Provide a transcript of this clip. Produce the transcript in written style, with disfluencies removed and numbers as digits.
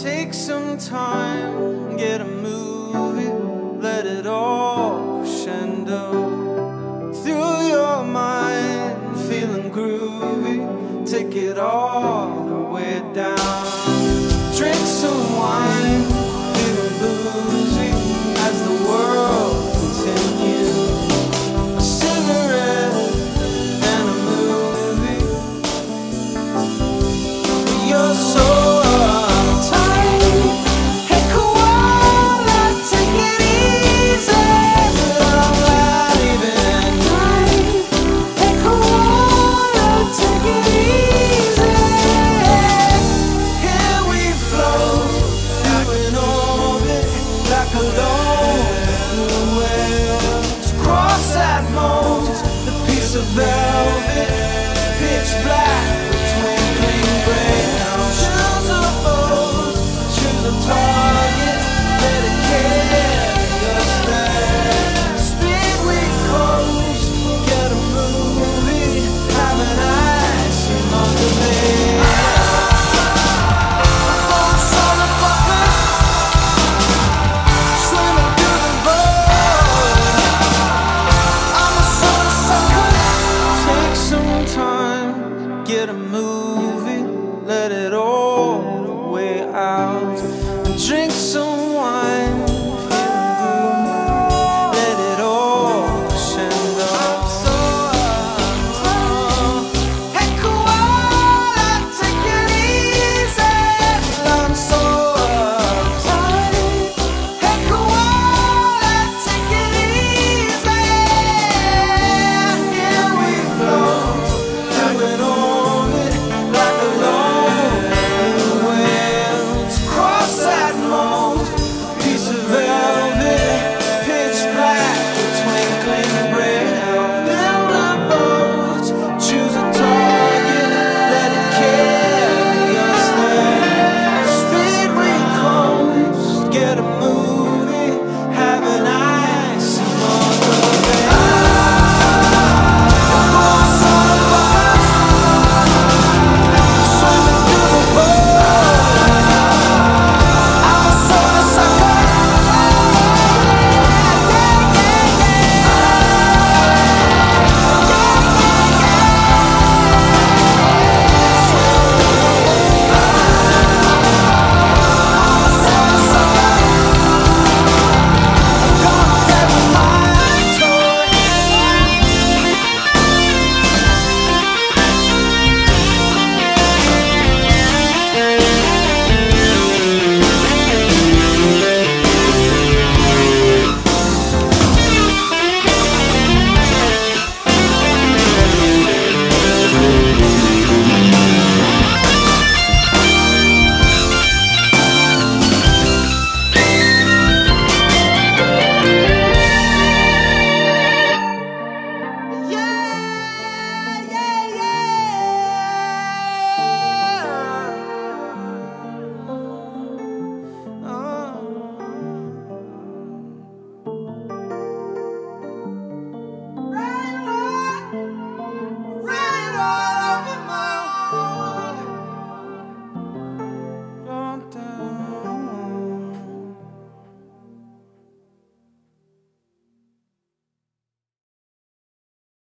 Take some time, get a movie, let it all crescendo. Through your mind, feeling groovy, take it all the way down. Drink some wine, feeling boozy as the world continues. A cigarette and a movie. You're so uptight. Hey Koala, take it easy. I'm leaving at night. Hey Koala, take it easy. Here we float through an orbit like a lone whale. To cross that moat, the piece of velvet, pitch black with twinkling gray. Choose a boat, choose a target, let it carry us there. Speed we coast, get a movie, have an ice cream on the lake. Boats on the fucker, swimming through the void. I'm a soul sucker. Take some time, get a movie, let it all the way out, and drink some